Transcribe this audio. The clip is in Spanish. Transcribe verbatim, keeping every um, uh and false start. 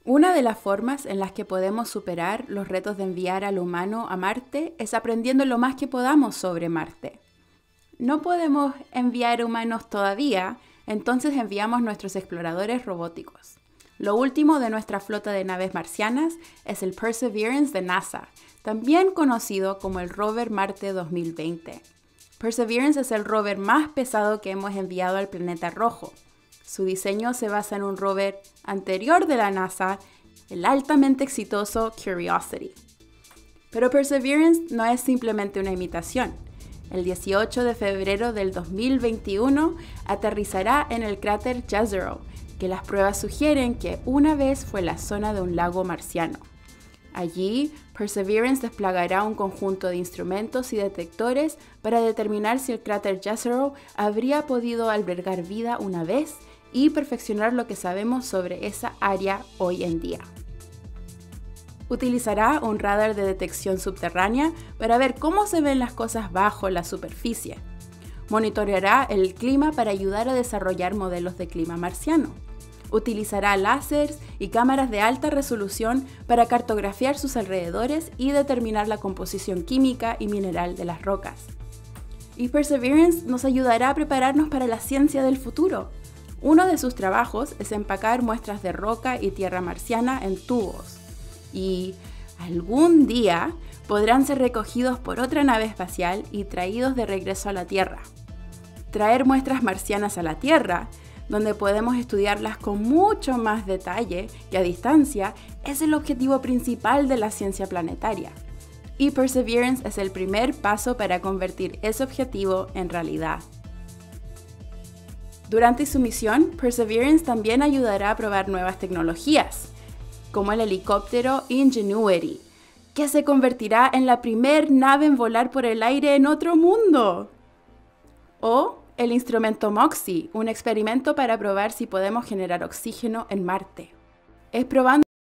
Una de las formas en las que podemos superar los retos de enviar al humano a Marte es aprendiendo lo más que podamos sobre Marte. No podemos enviar humanos todavía, entonces enviamos nuestros exploradores robóticos. Lo último de nuestra flota de naves marcianas es el Perseverance de NASA, también conocido como el rover Marte dos mil veinte. Perseverance es el rover más pesado que hemos enviado al planeta rojo. Su diseño se basa en un rover anterior de la NASA, el altamente exitoso Curiosity. Pero Perseverance no es simplemente una imitación. El dieciocho de febrero del dos mil veintiuno aterrizará en el cráter Jezero, que las pruebas sugieren que una vez fue la zona de un lago marciano. Allí, Perseverance desplegará un conjunto de instrumentos y detectores para determinar si el cráter Jezero habría podido albergar vida una vez y perfeccionar lo que sabemos sobre esa área hoy en día. Utilizará un radar de detección subterránea para ver cómo se ven las cosas bajo la superficie. Monitoreará el clima para ayudar a desarrollar modelos de clima marciano. Utilizará láseres y cámaras de alta resolución para cartografiar sus alrededores y determinar la composición química y mineral de las rocas. Y Perseverance nos ayudará a prepararnos para la ciencia del futuro. Uno de sus trabajos es empacar muestras de roca y tierra marciana en tubos. Y algún día podrán ser recogidos por otra nave espacial y traídos de regreso a la Tierra. Traer muestras marcianas a la Tierra, donde podemos estudiarlas con mucho más detalle y a distancia, es el objetivo principal de la ciencia planetaria. Y Perseverance es el primer paso para convertir ese objetivo en realidad. Durante su misión, Perseverance también ayudará a probar nuevas tecnologías, como el helicóptero Ingenuity, que se convertirá en la primer nave en volar por el aire en otro mundo. O el instrumento MOXIE, un experimento para probar si podemos generar oxígeno en Marte. Es probando